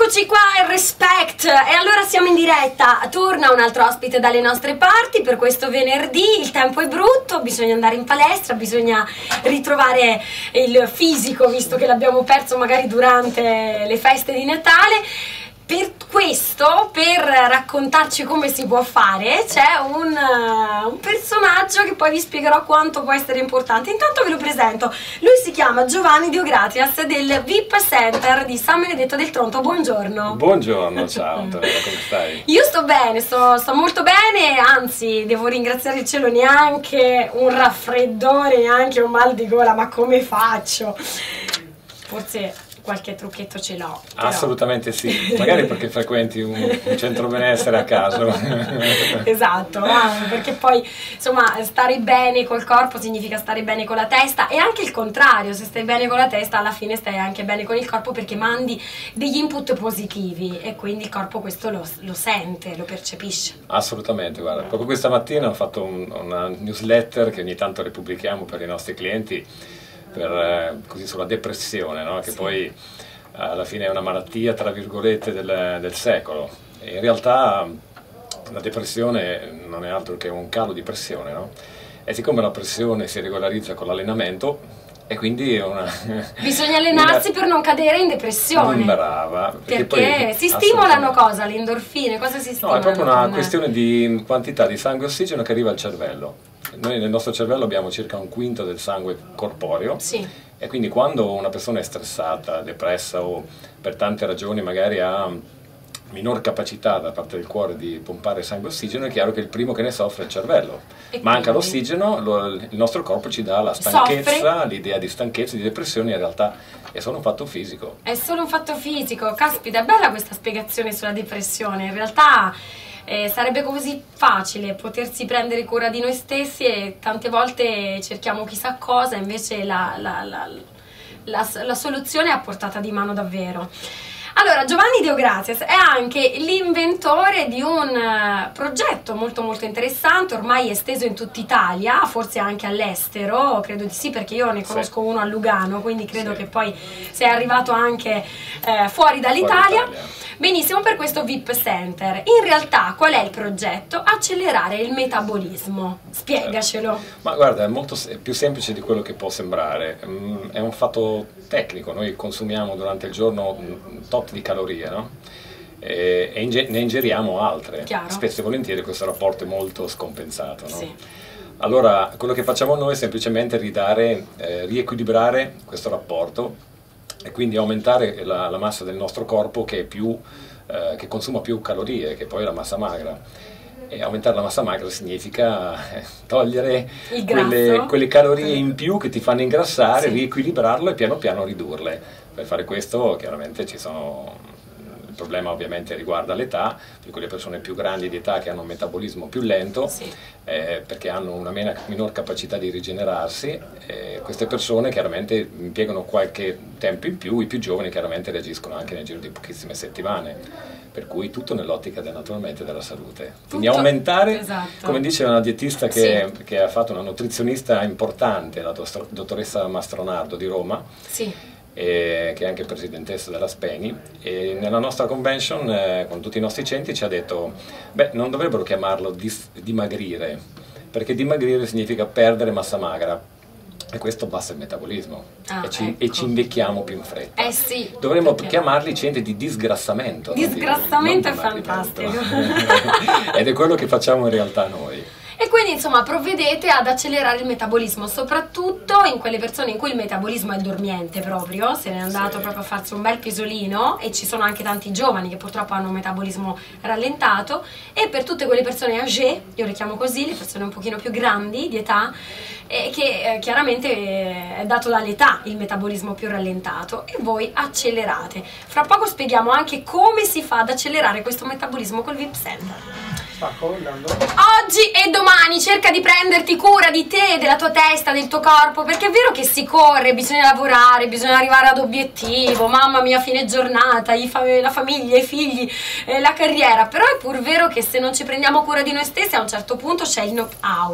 Eccoci qua, il Respect, e allora siamo in diretta, torna un altro ospite dalle nostre parti per questo venerdì. Il tempo è brutto, bisogna andare in palestra, bisogna ritrovare il fisico visto che l'abbiamo perso magari durante le feste di Natale. Per questo, per raccontarci come si può fare, c'è un personaggio che poi vi spiegherò quanto può essere importante. Intanto ve lo presento, lui si chiama Giovanni Deogratias del VIP Center di San Benedetto del Tronto. Buongiorno. Buongiorno, ciao Antonella, come stai? Io sto bene, sto molto bene, anzi devo ringraziare il cielo, neanche un raffreddore, neanche un mal di gola, ma come faccio? Forse qualche trucchetto ce l'ho. Assolutamente sì, magari perché frequenti un centro benessere a caso. Esatto, perché poi insomma stare bene col corpo significa stare bene con la testa, e anche il contrario, se stai bene con la testa alla fine stai anche bene con il corpo, perché mandi degli input positivi e quindi il corpo questo lo sente, lo percepisce. Assolutamente, guarda, proprio questa mattina ho fatto una newsletter che ogni tanto repubblichiamo per i nostri clienti, così sulla depressione, no? Che sì, poi alla fine è una malattia tra virgolette del secolo, e in realtà la depressione non è altro che un calo di pressione, no? E siccome la pressione si regolarizza con l'allenamento, e quindi è una bisogna allenarsi per non cadere in depressione. Brava, perché poi, si stimolano cosa? Le endorfine? Cosa si stimolano? No, è proprio una questione di quantità di sangue e ossigeno che arriva al cervello. Noi nel nostro cervello abbiamo circa un quinto del sangue corporeo, sì, e quindi quando una persona è stressata, depressa o per tante ragioni magari ha minor capacità da parte del cuore di pompare sangue e ossigeno, è chiaro che il primo che ne soffre è il cervello. Manca l'ossigeno, il nostro corpo ci dà la stanchezza, l'idea di stanchezza, di depressione, in realtà è solo un fatto fisico. È solo un fatto fisico, caspita, è bella questa spiegazione sulla depressione, in realtà sarebbe così facile potersi prendere cura di noi stessi e tante volte cerchiamo chissà cosa, invece la soluzione è a portata di mano davvero. Allora, Giovanni Deogratias è anche l'inventore di un progetto molto interessante, ormai esteso in tutta Italia, forse anche all'estero, credo di sì, perché io ne conosco uno a Lugano, quindi credo che poi sei arrivato anche fuori dall'Italia. Benissimo, per questo VIP Center. In realtà qual è il progetto? Accelerare il metabolismo. Spiegacelo. Ma guarda, è più semplice di quello che può sembrare. È un fatto tecnico, noi consumiamo durante il giorno un tot di calorie, no? E ne ingeriamo altre. Chiaro. Spesso e volentieri questo rapporto è molto scompensato, no? Sì. Allora, quello che facciamo noi è semplicemente riequilibrare questo rapporto, e quindi aumentare la massa del nostro corpo che consuma più calorie, che poi è la massa magra. E aumentare la massa magra significa togliere quelle calorie in più che ti fanno ingrassare, sì, riequilibrarlo e piano piano ridurle. Per fare questo chiaramente il problema ovviamente riguarda l'età, per quelle persone più grandi di età che hanno un metabolismo più lento, sì, perché hanno una minor capacità di rigenerarsi, queste persone chiaramente impiegano qualche tempo in più, i più giovani chiaramente reagiscono anche nel giro di pochissime settimane, per cui tutto nell'ottica naturalmente della salute. Quindi aumentare, esatto, come dice una dietista che ha fatto, una nutrizionista importante, la dottoressa Mastronardo di Roma, sì, che è anche presidentessa della Speni, e nella nostra convention con tutti i nostri centri ci ha detto: beh, non dovrebbero chiamarlo dimagrire, perché dimagrire significa perdere massa magra, e questo abbassa il metabolismo, e ci invecchiamo più in fretta. Sì, dovremmo chiamarli centri di disgrassamento. Disgrassamento è fantastico. Ed è quello che facciamo in realtà noi. E quindi insomma provvedete ad accelerare il metabolismo, soprattutto in quelle persone in cui il metabolismo è dormiente proprio, se n'è andato, sì, proprio a farsi un bel pisolino, e ci sono anche tanti giovani che purtroppo hanno un metabolismo rallentato, e per tutte quelle persone âgée, io le chiamo così, le persone un pochino più grandi di età, che chiaramente è dato dall'età il metabolismo più rallentato, e voi accelerate. Fra poco spieghiamo anche come si fa ad accelerare questo metabolismo col VIP Center. Oggi e domani cerca di prenderti cura di te, della tua testa, del tuo corpo, perché è vero che si corre, bisogna lavorare, bisogna arrivare ad obiettivo, mamma mia, fine giornata, la famiglia, i figli, la carriera, però è pur vero che se non ci prendiamo cura di noi stessi a un certo punto c'è il knockout.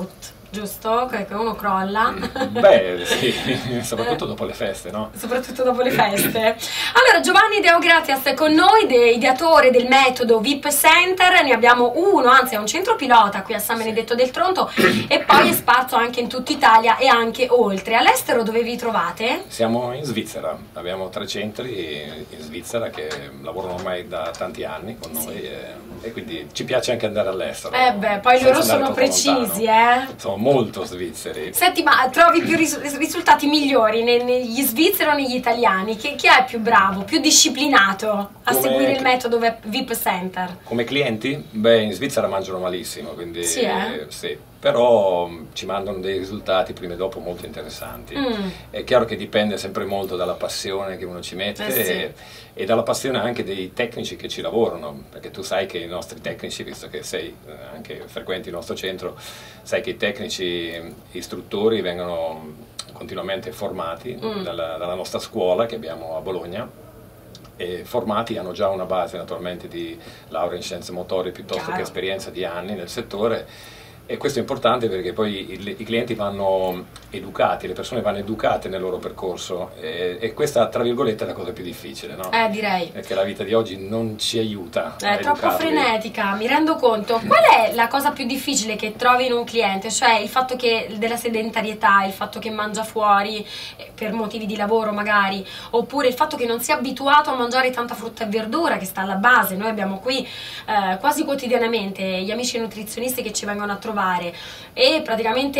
giusto? Che uno crolla. Beh, sì, soprattutto dopo le feste, no? Soprattutto dopo le feste. Allora, Giovanni Deogratias è con noi, ideatore del metodo VIP Center. Ne abbiamo uno, anzi è un centro pilota qui a San Benedetto del Tronto e poi è sparso anche in tutta Italia e anche oltre. All'estero dove vi trovate? Siamo in Svizzera, abbiamo 3 centri in Svizzera che lavorano ormai da tanti anni con noi e quindi ci piace anche andare all'estero. Beh, poi loro sono precisi, Sono molto svizzeri. Senti, ma trovi più risultati migliori negli svizzeri o negli italiani? Chi è più bravo, più disciplinato a seguire il metodo VIP Center? Come clienti? Beh, in Svizzera mangiano malissimo, quindi sì, sì. Però ci mandano dei risultati prima e dopo molto interessanti. È chiaro che dipende sempre molto dalla passione che uno ci mette e dalla passione anche dei tecnici che ci lavorano, perché tu sai che i nostri tecnici, visto che sei anche frequenti il nostro centro, sai che i tecnici istruttori vengono continuamente formati dalla nostra scuola che abbiamo a Bologna. E formati, hanno già una base naturalmente di laurea in scienze motorie piuttosto che esperienza di anni nel settore. E questo è importante perché poi i clienti vanno educati, le persone vanno educate nel loro percorso e questa, tra virgolette, è la cosa più difficile, no? Direi. Perché la vita di oggi non ci aiuta. È troppo frenetica, mi rendo conto. Qual è la cosa più difficile che trovi in un cliente? Cioè il fatto della sedentarietà, il fatto che mangia fuori per motivi di lavoro magari, oppure il fatto che non sia abituato a mangiare tanta frutta e verdura che sta alla base. Noi abbiamo qui quasi quotidianamente gli amici nutrizionisti che ci vengono a trovare e praticamente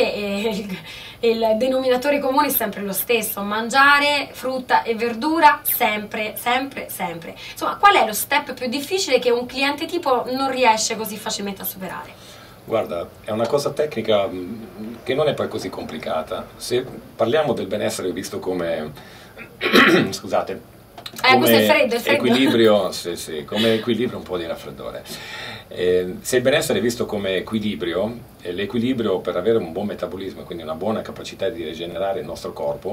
il denominatore comune è sempre lo stesso: mangiare frutta e verdura sempre, sempre, sempre. Insomma, qual è lo step più difficile che un cliente tipo non riesce così facilmente a superare? Guarda, è una cosa tecnica che non è poi così complicata. Se parliamo del benessere visto come scusate, questo è il freddo. Equilibrio, sì, come equilibrio, un po' di raffreddore. Se il benessere è visto come equilibrio, l'equilibrio per avere un buon metabolismo, quindi una buona capacità di rigenerare il nostro corpo,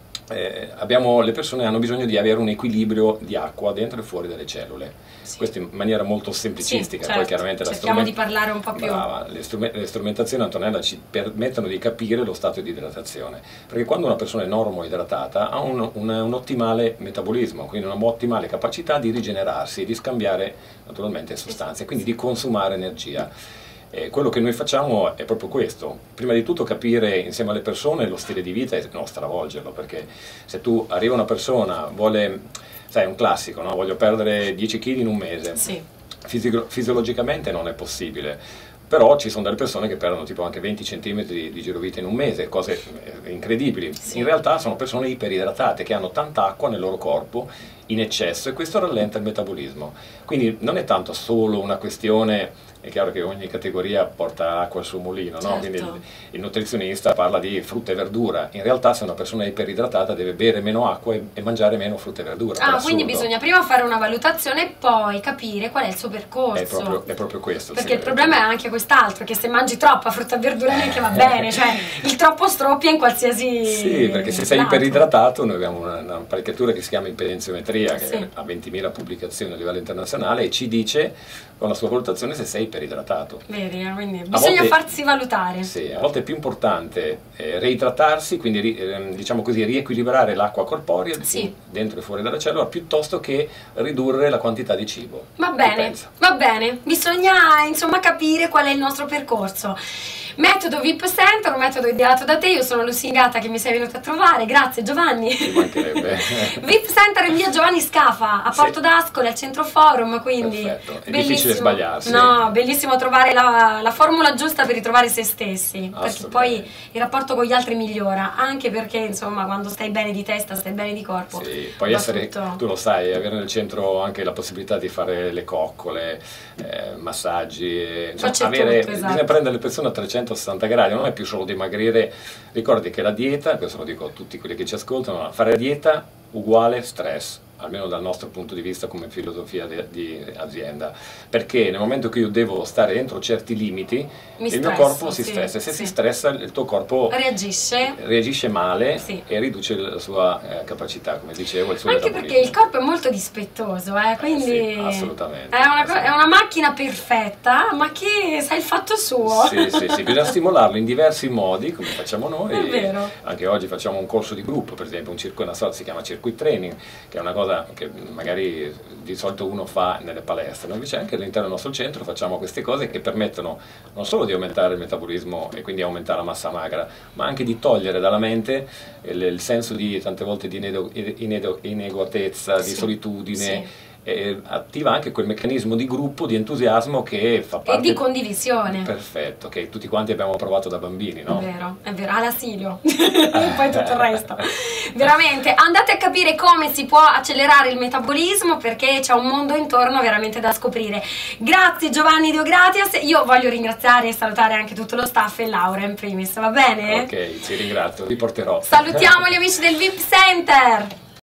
le persone hanno bisogno di avere un equilibrio di acqua dentro e fuori dalle cellule. Questo in maniera molto semplicistica. Certo. Poi chiaramente cerchiamo di parlare un po' più. Le strumentazioni, Antonella, ci permettono di capire lo stato di idratazione, perché quando una persona è normoidratata ha un ottimale metabolismo, quindi una ottimale capacità di rigenerarsi e di scambiare naturalmente sostanze, quindi di consumare energia. Quello che noi facciamo è proprio questo: prima di tutto capire insieme alle persone lo stile di vita e non stravolgerlo, perché se tu arriva una persona, sai, è un classico, no? Voglio perdere 10 kg in un mese, fisiologicamente non è possibile, però ci sono delle persone che perdono tipo anche 20 cm di girovita in un mese, cose incredibili. In realtà sono persone iperidratate che hanno tanta acqua nel loro corpo in eccesso e questo rallenta il metabolismo. Quindi non è tanto solo una questione. È chiaro che ogni categoria porta acqua al suo mulino, no? Quindi il nutrizionista parla di frutta e verdura. In realtà se una persona è iperidratata deve bere meno acqua e mangiare meno frutta e verdura. Quindi bisogna prima fare una valutazione e poi capire qual è il suo percorso. È proprio questo. Perché il problema è anche quest'altro, che se mangi troppa frutta e verdura neanche va bene, cioè il troppo stroppia in qualsiasi... Sì, perché se sei iperidratato, noi abbiamo un'apparecchiatura che si chiama impedenziometria, che ha 20.000 pubblicazioni a livello internazionale e ci dice con la sua valutazione se sei iperidratato. Vedi, quindi bisogna farsi valutare. Sì, a volte è più importante reidratarsi, quindi diciamo così riequilibrare l'acqua corporea dentro e fuori dalla cellula, piuttosto che ridurre la quantità di cibo. Va bene, bisogna insomma capire qual è il nostro percorso. Metodo VIP Center, un metodo ideato da te, io sono lusingata che mi sei venuta a trovare, grazie Giovanni. Ci mancherebbe. VIP Center in via Giovanni Scafa, a Porto d'Ascoli, al Centro Forum, quindi perfetto. È difficile sbagliarsi. No, bellissimo trovare la formula giusta per ritrovare se stessi, perché poi il rapporto con gli altri migliora, anche perché insomma quando stai bene di testa, stai bene di corpo. Sì, poi tu lo sai, avere nel centro anche la possibilità di fare le coccole, massaggi, insomma, bisogna prendere le persone a 360 gradi, non è più solo dimagrire. Ricordi che la dieta, questo lo dico a tutti quelli che ci ascoltano, fare la dieta uguale stress. almeno dal nostro punto di vista come filosofia di azienda, perché nel momento che io devo stare entro certi limiti, il mio corpo si stressa, e se si stressa il tuo corpo reagisce male e riduce la sua capacità, come dicevo, il suo anche metabolismo. Perché il corpo è molto dispettoso, quindi sì, assolutamente. È una macchina perfetta, ma che sa il fatto suo. Sì, bisogna stimolarlo in diversi modi, come facciamo noi. È vero. Anche oggi facciamo un corso di gruppo, per esempio una sorta si chiama circuit training, che è una cosa che magari di solito uno fa nelle palestre. Noi invece anche all'interno del nostro centro facciamo queste cose che permettono non solo di aumentare il metabolismo e quindi aumentare la massa magra, ma anche di togliere dalla mente il senso di tante volte di inadeguatezza, di solitudine. Attiva anche quel meccanismo di gruppo, di entusiasmo che fa parte... E di condivisione. Perfetto, che tutti quanti abbiamo provato da bambini, no? È vero, all'asilo. Poi tutto il resto. Veramente, andate a capire come si può accelerare il metabolismo, perché c'è un mondo intorno veramente da scoprire. Grazie Giovanni Deo Gratias, io voglio ringraziare e salutare anche tutto lo staff e Laura in primis, va bene? Ok, ti ringrazio, ti porterò. Salutiamo gli amici del VIP Center!